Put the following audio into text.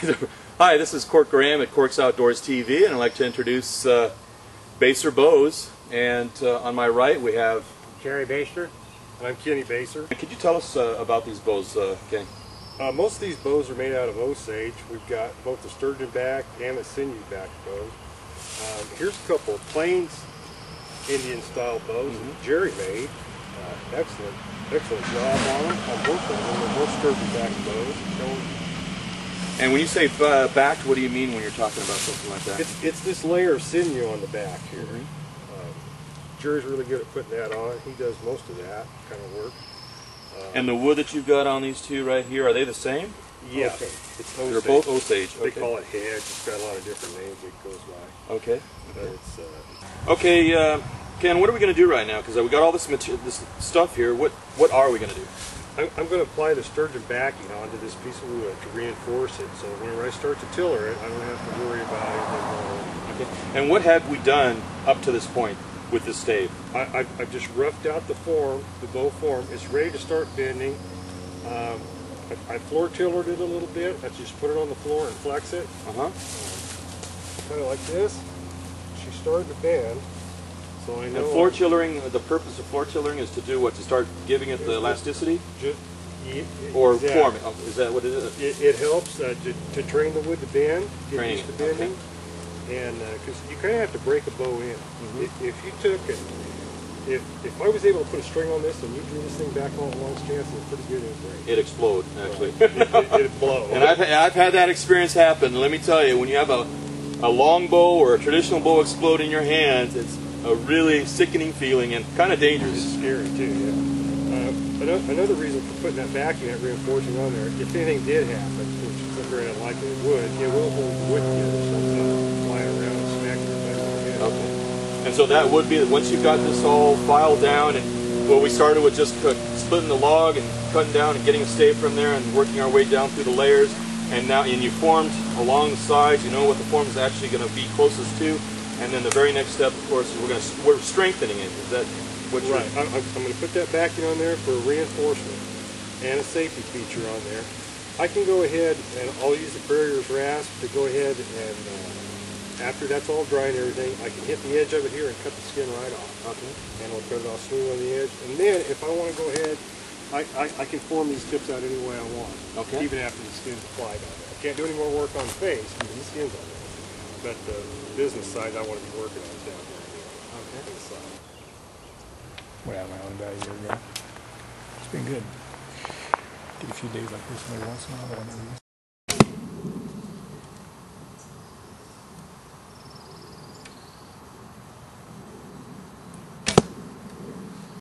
Hi, this is Cork Graham at Cork's Outdoors TV, and I'd like to introduce Baser Bows. And on my right we have Jerry Baster. And I'm Kenny Baser. Could you tell us about these bows, Kenny? Most of these bows are made out of Osage. We've got both the sturgeon back and the sinew back bows. Here's a couple of Plains Indian style bows that Jerry made. Excellent job on them. On both of them, they're both sturgeon back bows. And when you say backed, what do you mean when you're talking about something like that? It's this layer of sinew on the back here. Jerry's really good at putting that on. He does most of that kind of work. And the wood that you've got on these two right here, are they the same? Yes. Okay. It's Osage. They're both Osage. They call it hedge. It's got a lot of different names it goes by. Okay. But it's, okay, Ken, what are we going to do right now? Because we got all this this stuff here. What are we going to do? I'm going to apply the sturgeon backing onto this piece of wood to reinforce it, so whenever I start to tiller it, I don't have to worry about it. Okay. And what have we done up to this point with this stave? I've just roughed out the form, the bow form. It's ready to start bending. I floor tillered it a little bit. I just put it on the floor and flex it. Kind of like this. She's starting to bend. So I know. And floor tillering, the purpose of floor tillering is to do what? To start giving it the elasticity? Or forming? Oh, is that what it is? It helps to train the wood to bend, get used to bending. Okay. And because you kind of have to break a bow in. If you took it, if I was able to put a string on this and you drew this thing back on long chance, it's pretty good it would break. It'd explode, actually. It'd blow. And I've had that experience happen. Let me tell you, when you have a long bow or a traditional bow explode in your hands, it's a really sickening feeling and kind of dangerous. It's scary too, yeah. Another reason for putting that backing, that reinforcing on there, if anything did happen, which is very unlikely it would, it will hold the wood together so it's not flying around and smack your head. Okay. And so that would be, once you've got this all filed down, and well, we started with just splitting the log and cutting down and getting a stave from there and working our way down through the layers, and now you formed along the sides, you know what the form is actually going to be closest to. And then the very next step, of course, is we're strengthening it. Is that what you're... Right. I'm going to put that backing on there for a reinforcement and a safety feature on there. I can go ahead and I'll use the farrier's rasp to go ahead and after that's all dry and everything, I can hit the edge of it here and cut the skin right off. Okay. And I'll cut it off smooth on the edge. And then if I want to go ahead, I can form these tips out any way I want. Okay. Even after the skin's applied on there. I can't do any more work on the face because the skin's on there. But the business side, I want to be working on down here. Okay. Went out my own about a year ago. It's been good. Get a few days like this every once in a while, but I never use.